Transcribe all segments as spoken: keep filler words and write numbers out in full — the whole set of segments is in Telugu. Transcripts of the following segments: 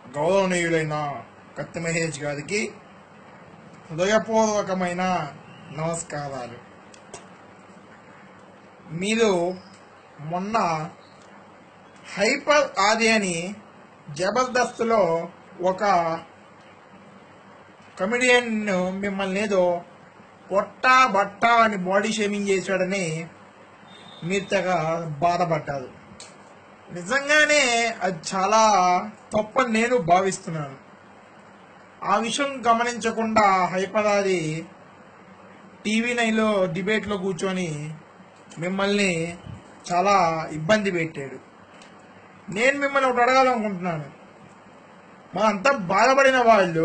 గౌరవనీయులైన కత్తి మహేష్ గారికి హృదయపూర్వకమైన నమస్కారాలు. మీరు మొన్న హైపర్ ఆది అని జబర్దస్త్లో ఒక కమెడియన్ మిమ్మల్ని ఏదో పొట్టా బట్టా అని బాడీ షేమింగ్ చేశాడని మీరు తెగ బాధపడ్డారు. నిజంగానే అది చాలా తప్పని నేను భావిస్తున్నాను. ఆ విషయం గమనించకుండా హైపర్ ఆది టీవీ నైన్లో డిబేట్లో కూర్చొని మిమ్మల్ని చాలా ఇబ్బంది పెట్టాడు. నేను మిమ్మల్ని ఒకటి అడగాలనుకుంటున్నాను. మా అంతా బాధపడిన వాళ్ళు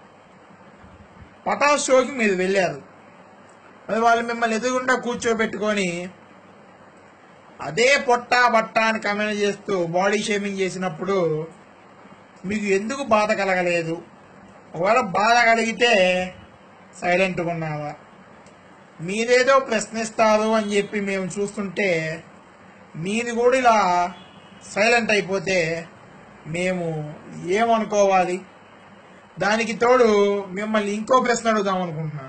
పటాస్ షోకి మీరు వెళ్ళారు. అది వాళ్ళు మిమ్మల్ని ఎదురుగుండా కూర్చోబెట్టుకొని అదే పొట్టా బట్ట అని కమెంట్ చేస్తూ బాడీ షేమింగ్ చేసినప్పుడు మీకు ఎందుకు బాధ కలగలేదు? ఒకవేళ బాధ కలిగితే సైలెంట్గా ఉన్నావా? మీరేదో ప్రశ్నిస్తారు అని చెప్పి మేము చూస్తుంటే మీది కూడా ఇలా సైలెంట్ అయిపోతే మేము ఏమనుకోవాలి? దానికి తోడు మిమ్మల్ని ఇంకో ప్రశ్న అడుగుదాం అనుకుంటున్నాను.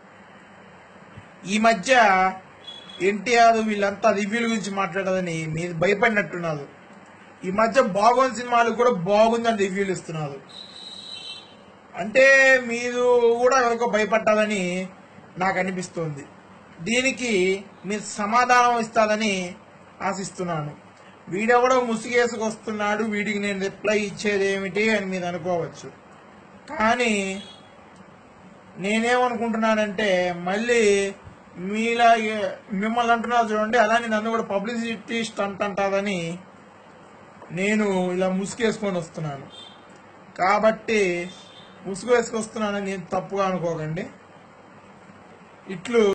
ఈ మధ్య ఎన్టీఆర్ వీళ్ళంతా రివ్యూల గురించి మాట్లాడాలని మీరు భయపడినట్టున్నారు. ఈ మధ్య బాగుంది సినిమాలు కూడా బాగుందని రివ్యూలు ఇస్తున్నారు. అంటే మీరు కూడా ఎవరికో భయపడ్డాలని నాకు అనిపిస్తుంది. దీనికి మీరు సమాధానం ఇస్తారని ఆశిస్తున్నాను. వీడెవడో ముసుగేసుకు వస్తున్నాడు, వీడికి నేను రిప్లై ఇచ్చేది ఏమిటి అని మీరు అనుకోవచ్చు. కానీ నేనేమనుకుంటున్నానంటే మళ్ళీ మీలా మిమ్మల్ని అంటున్నారు చూడండి, అలానే నన్ను కూడా పబ్లిసిటీ స్టంట్ అంటారని నేను ఇలా ముసుగేసుకొని వస్తున్నాను. కాబట్టి ముసుగు వేసుకొస్తున్నానని నేను తప్పుగా అనుకోకండి. ఇట్లు